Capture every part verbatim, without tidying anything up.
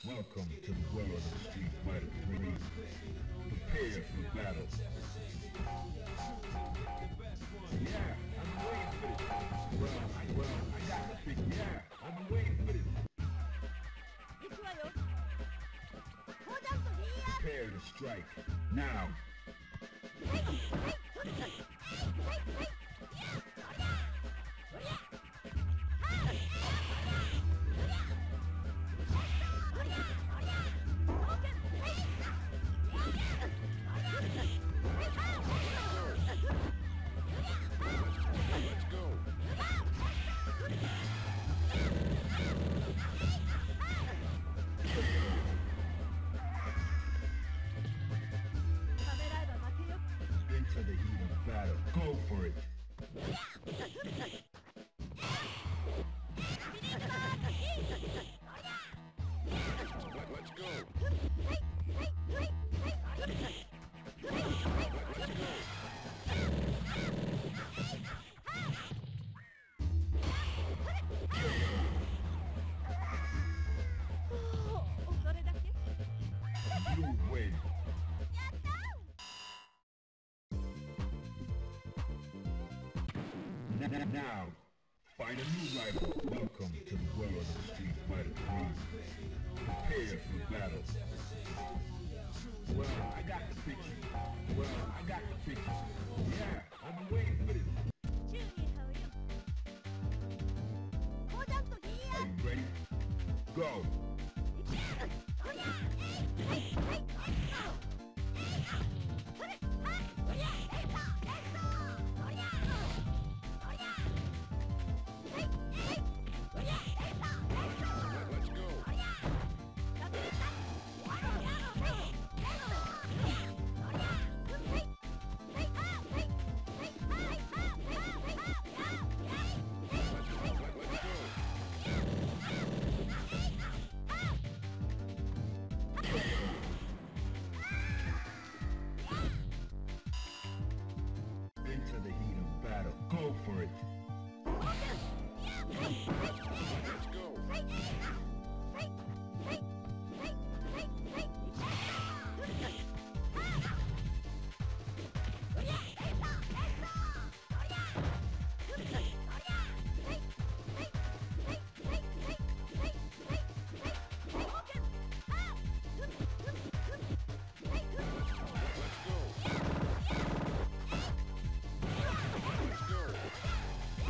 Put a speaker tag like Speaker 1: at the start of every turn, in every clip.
Speaker 1: Welcome to the world of Street Fighter three. Prepare for battle. Yeah, I'm waiting for this. Well, I, well, I got the pick. Yeah, I'm waiting for this. Prepare to strike. Now. Into the heat of battle. Go for it.
Speaker 2: Let's go.
Speaker 1: You win. Now, find a new rival. Welcome to the world of Street Fighter three. Prepare for battle. Well, I got the picture. Well, I got the picture. Yeah, I've been waiting for this. Are you ready? Go!
Speaker 2: Let's go. Let's go.
Speaker 1: Into the heat of battle. Go for it.
Speaker 2: Let's go. Let's go. Let's go.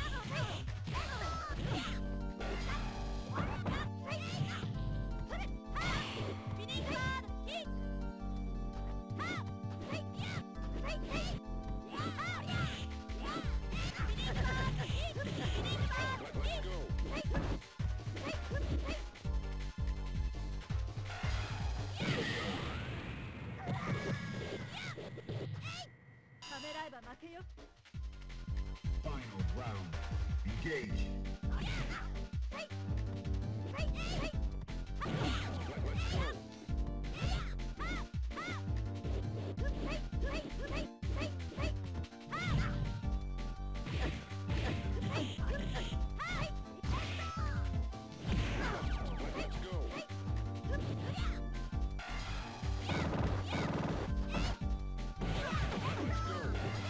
Speaker 2: Let's go.
Speaker 1: Final round. Engage.
Speaker 2: Let's go. Let's go. Let's go.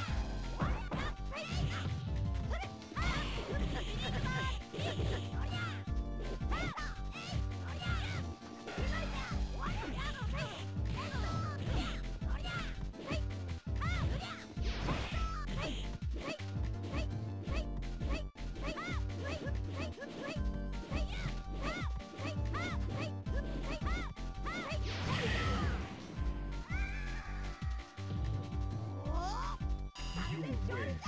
Speaker 1: You win.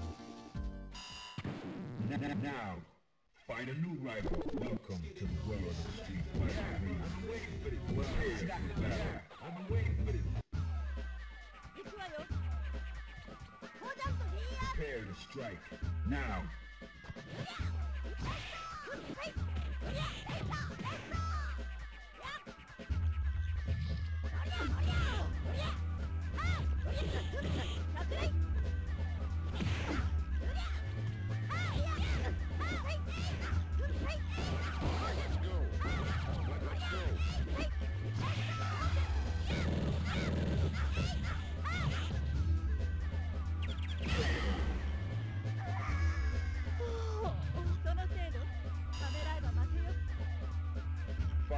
Speaker 1: Now, find a new rival. Welcome to the world of Street Fighter three. I've been waiting for this. Prepare for battle. I've been waiting for this. Prepare to strike. Now.
Speaker 2: Let's go. Let's go.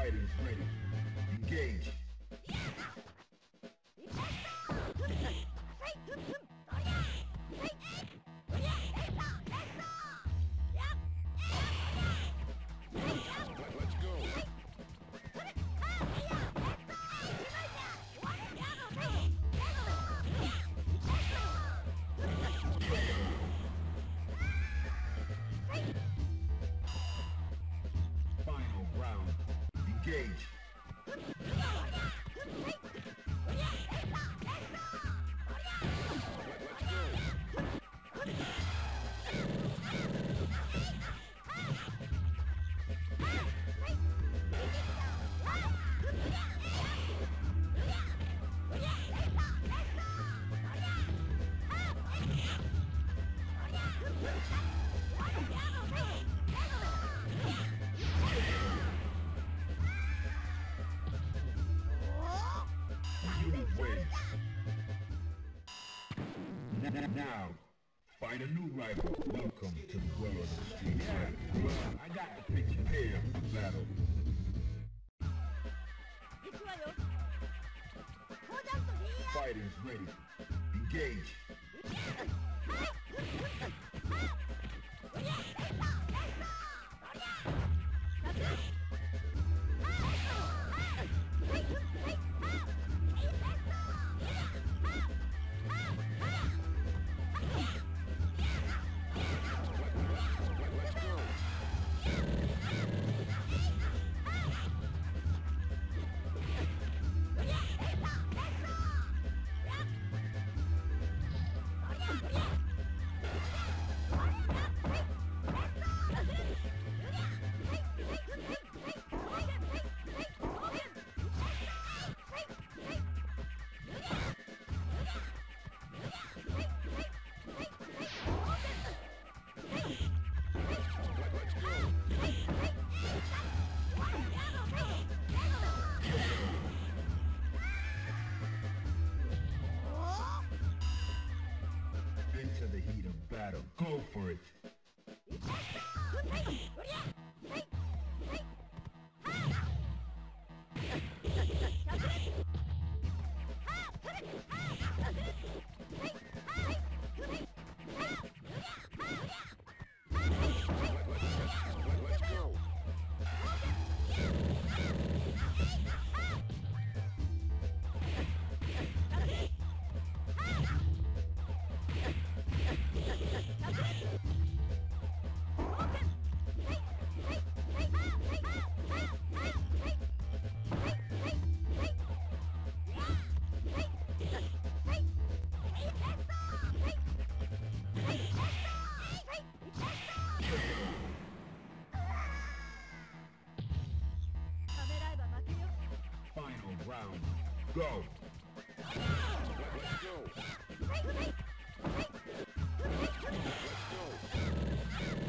Speaker 1: Fighters ready. Engage.
Speaker 2: Let's go.
Speaker 1: Final round. Engage. You win. Now, find a new rival. Welcome to the world of street fighting. Well, I got the picture. Prepare for battle. Fighters ready. Engage.
Speaker 2: Let's go. Let's go.
Speaker 1: Into the heat of battle. Go for it.
Speaker 2: Let's go.
Speaker 1: Final round. Go.
Speaker 2: Let's go. Let's go.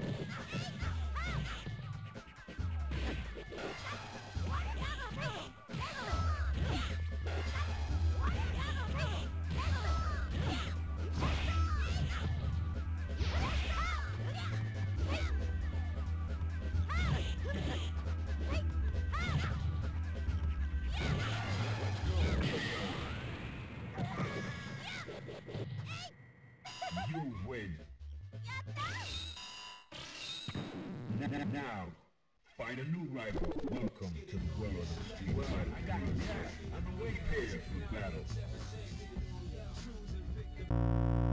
Speaker 1: You win. Now, find a new rival. Welcome to the world of street fighting. I got it. I've been waiting. Prepare for battle.